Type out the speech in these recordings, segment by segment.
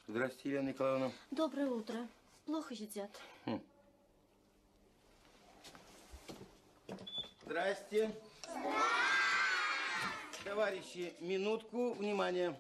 Здравствуйте, Елена Николаевна. Доброе утро. Плохо едят. Здрасте. Товарищи, минутку, внимание.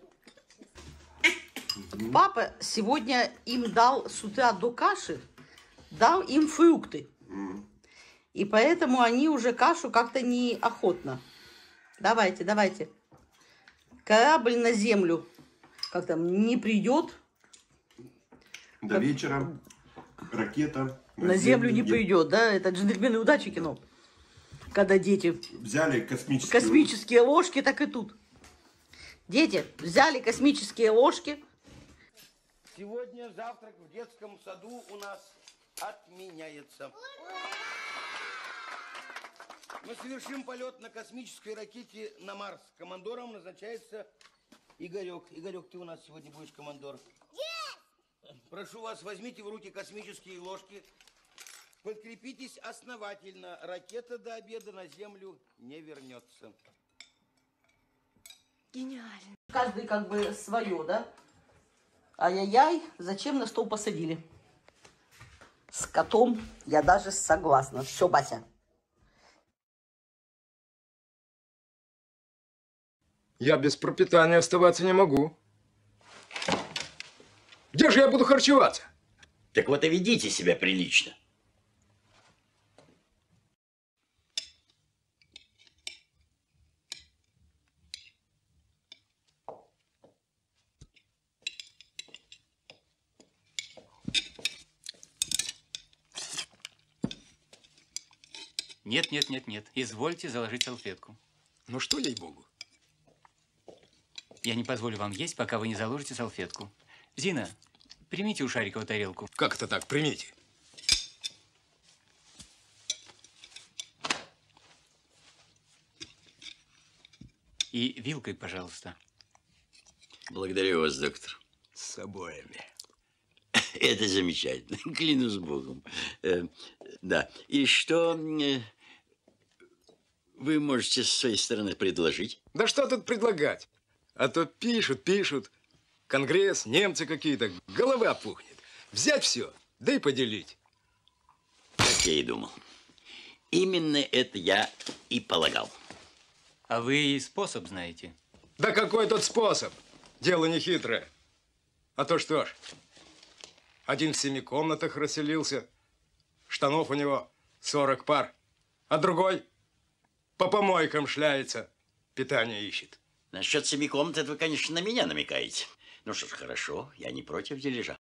Папа сегодня им дал с утра до каши, дал им фрукты. И поэтому они уже кашу как-то неохотно. Давайте, давайте. Корабль на землю как там не придет. До вечера ракета На землю не придет, да? Это джентльмены удачи кино. Когда дети взяли космические ложки, так и тут. Дети взяли космические ложки. Сегодня завтрак в детском саду у нас отменяется. Мы совершим полет на космической ракете на Марс. Командором назначается Игорек. Игорек, ты у нас сегодня будешь командор. Прошу вас, возьмите в руки космические ложки. Подкрепитесь основательно. Ракета до обеда на Землю не вернется. Гениально. Каждый как бы свое, да? Ай-яй-яй, зачем на стол посадили? С котом я даже согласна. Все, Бася. Я без пропитания оставаться не могу. Где же я буду харчеваться? Так вот и ведите себя прилично. Нет, нет, нет, нет. Извольте заложить салфетку. Ну что, ей-богу? Я не позволю вам есть, пока вы не заложите салфетку. Зина, примите у Шарикова тарелку. Как это так? Примите. И вилкой, пожалуйста. Благодарю вас, доктор. С обоями. Это замечательно. Клянусь Богом. Да. И что вы можете с своей стороны предложить? Да что тут предлагать? А то пишут, пишут. Конгресс, немцы какие-то. Голова пухнет. Взять все, да и поделить. Как я и думал. Именно это я и полагал. А вы и способ знаете. Да какой тут способ? Дело не хитрое. А то что ж, один в 7 комнатах расселился, штанов у него 40 пар, а другой по помойкам шляется, питание ищет. Насчет 7 комнат, это вы, конечно, на меня намекаете. Ну что ж, хорошо, я не против дележа.